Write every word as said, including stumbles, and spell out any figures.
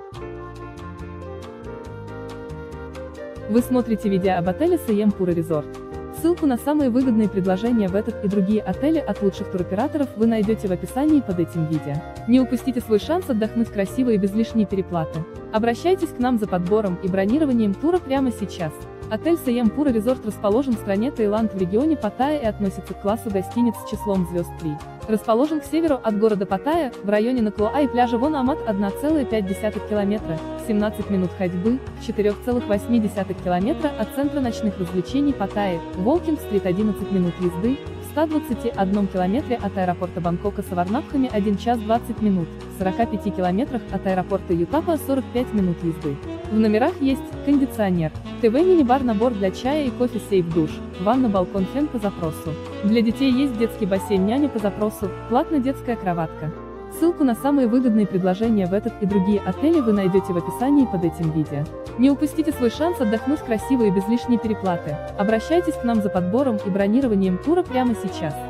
Вы смотрите видео об отеле Siam Pura Resort. Ссылку на самые выгодные предложения в этот и другие отели от лучших туроператоров вы найдете в описании под этим видео. Не упустите свой шанс отдохнуть красиво и без лишней переплаты. Обращайтесь к нам за подбором и бронированием тура прямо сейчас. Отель Siam Pura Resort расположен в стране Таиланд в регионе Паттайя и относится к классу гостиниц с числом звезд три. Расположен к северу от города Паттайя, в районе Наклоа и пляжа Вон Амат одна целая пять десятых километра, семнадцать минут ходьбы, четыре целых восемь десятых километра от центра ночных развлечений Паттайи, Волкинг-стрит одиннадцать минут езды, в ста двадцати одном километре от аэропорта Бангкока Саварнапхами один час двадцать минут, в сорока пяти километрах от аэропорта Ютапа сорок пять минут езды. В номерах есть кондиционер, ТВ, мини-бар, набор для чая и кофе, сейф-душ, ванна, балкон, фен по запросу. Для детей есть детский бассейн, няня по запросу, платная детская кроватка. Ссылку на самые выгодные предложения в этот и другие отели вы найдете в описании под этим видео. Не упустите свой шанс отдохнуть красиво и без лишней переплаты. Обращайтесь к нам за подбором и бронированием тура прямо сейчас.